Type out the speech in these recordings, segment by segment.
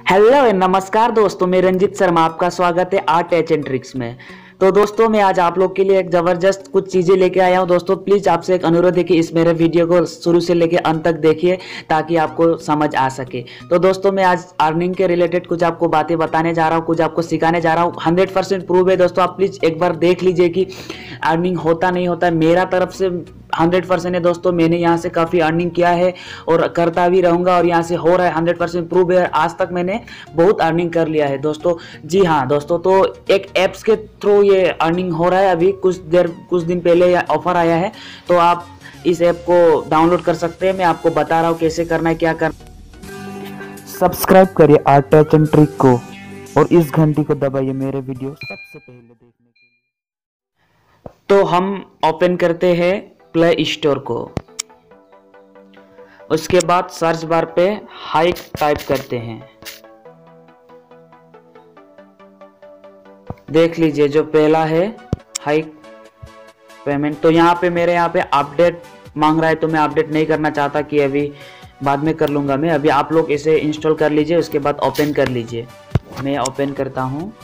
Hello नमस्कार दोस्तों, मैं रंजित शर्मा, आपका स्वागत है आर्ट एच एंड ट्रिक्स में। तो दोस्तों मैं आज आप लोग के लिए एक ज़बरदस्त कुछ चीज़ें लेके आया हूँ। दोस्तों प्लीज़ आपसे एक अनुरोध है कि इस मेरे वीडियो को शुरू से लेके अंत तक देखिए ताकि आपको समझ आ सके। तो दोस्तों मैं आज अर्निंग के रिलेटेड कुछ आपको बातें बताने जा रहा हूँ, कुछ आपको सिखाने जा रहा हूँ। 100% प्रूव है दोस्तों, आप प्लीज़ एक बार देख लीजिए कि अर्निंग होता नहीं होता। मेरा तरफ से 100% है दोस्तों, मैंने यहाँ से काफ़ी अर्निंग किया है और करता भी रहूँगा और यहाँ से हो रहा है। 100% प्रूव है, आज तक मैंने बहुत अर्निंग कर लिया है दोस्तों। जी हाँ दोस्तों, तो एक ऐप्स के थ्रू ये अर्निंग हो रहा है। अभी कुछ दिन पहले ऑफर आया है, तो आप इस ऐप को डाउनलोड कर सकते हैं। मैं आपको बता रहा हूँ कैसे करना है, क्या करना। सब्सक्राइब करिए आर्ट एच एंड ट्रिक को और इस घंटी को दबाइए मेरे वीडियो सबसे पहले देखने के लिए। तो हम ओपन करते हैं प्ले स्टोर को। उसके बाद सर्च बार पे हाइक टाइप करते हैं। देख लीजिए जो पहला है हाइक पेमेंट। तो यहाँ पे मेरे यहाँ पे अपडेट मांग रहा है, तो मैं अपडेट नहीं करना चाहता कि अभी बाद में कर लूँगा मैं। अभी आप लोग इसे इंस्टॉल कर लीजिए, उसके बाद ओपन कर लीजिए। मैं ओपन करता हूँ।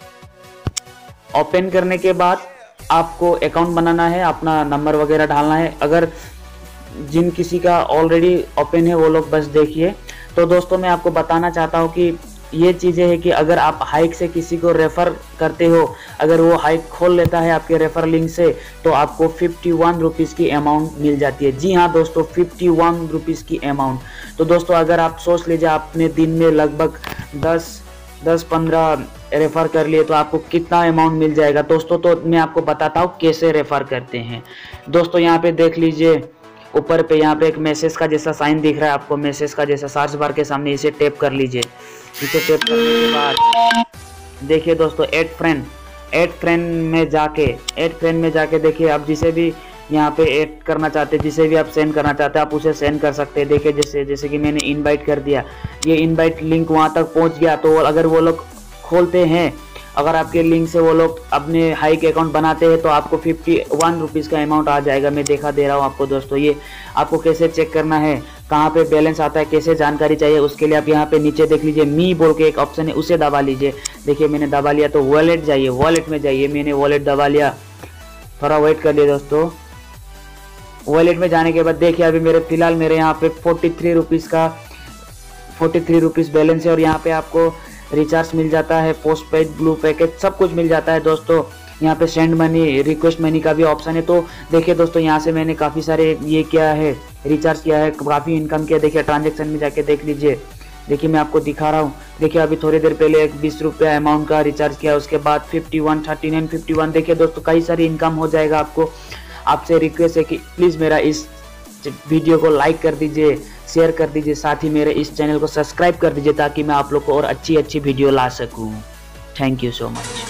ओपन करने के बाद आपको अकाउंट बनाना है, अपना नंबर वगैरह डालना है। अगर जिन किसी का ऑलरेडी ओपन है वो लोग बस देखिए। तो दोस्तों मैं आपको बताना चाहता हूँ कि ये चीज़ें हैं कि अगर आप हाइक से किसी को रेफ़र करते हो, अगर वो हाइक खोल लेता है आपके रेफ़र लिंक से, तो आपको 51 रुपीज़ की अमाउंट मिल जाती है। जी हाँ दोस्तों, 51 रुपीज़ की अमाउंट। तो दोस्तों अगर आप सोच लीजिए आपने दिन में लगभग 10-15 रेफ़र कर लिए तो आपको कितना अमाउंट मिल जाएगा दोस्तों। तो मैं आपको बताता हूँ कैसे रेफ़र करते हैं। दोस्तों यहाँ पे देख लीजिए, ऊपर पे यहाँ पे एक मैसेज का जैसा साइन दिख रहा है आपको, मैसेज का जैसा सर्च बार के सामने, इसे टैप कर लीजिए। इसे टैप करने के बाद देखिए दोस्तों ऐड फ्रेंड में जाके देखिए आप जिसे भी यहाँ पे ऐड करना चाहते हैं, जिसे भी आप सेंड करना चाहते हैं आप उसे सेंड कर सकते हैं। देखिए जैसे कि मैंने इनवाइट कर दिया, ये इनवाइट लिंक वहाँ तक पहुँच गया। तो अगर वो लोग खोलते हैं, अगर आपके लिंक से वो लोग अपने हाइक अकाउंट बनाते हैं तो आपको 51 रुपीज़ का अमाउंट आ जाएगा। मैं दिखा दे रहा हूँ आपको दोस्तों। ये आपको कैसे चेक करना है, कहाँ पे बैलेंस आता है, कैसे जानकारी चाहिए, उसके लिए आप यहाँ पे नीचे देख लीजिए मी बोल के एक ऑप्शन है, उसे दबा लीजिए। देखिए मैंने दबा लिया। तो वॉलेट जाइए, वॉलेट में जाइए। मैंने वॉलेट दबा लिया, थोड़ा वेट कर लिए दोस्तों। वॉलेट में जाने के बाद देखिए अभी फिलहाल मेरे यहाँ पे 43 रुपीज़ बैलेंस है। और यहाँ पे आपको रिचार्ज मिल जाता है, पोस्ट पेड, ब्लू पैकेज, सब कुछ मिल जाता है दोस्तों। यहाँ पे सेंड मनी, रिक्वेस्ट मनी का भी ऑप्शन है। तो देखिए दोस्तों यहाँ से मैंने काफ़ी सारे ये किया है, रिचार्ज किया है, काफ़ी इनकम किया। देखिए ट्रांजेक्शन में जाके देख लीजिए। देखिए मैं आपको दिखा रहा हूँ। देखिए अभी थोड़ी देर पहले एक 20 रुपया अमाउंट का रिचार्ज किया, उसके बाद 51, 39, 51। देखिए दोस्तों कई सारी इनकम हो जाएगा आपको। आपसे रिक्वेस्ट है कि प्लीज़ मेरा इस वीडियो को लाइक कर दीजिए, शेयर कर दीजिए, साथ ही मेरे इस चैनल को सब्सक्राइब कर दीजिए ताकि मैं आप लोग को और अच्छी वीडियो ला सकूं। Thank you so much.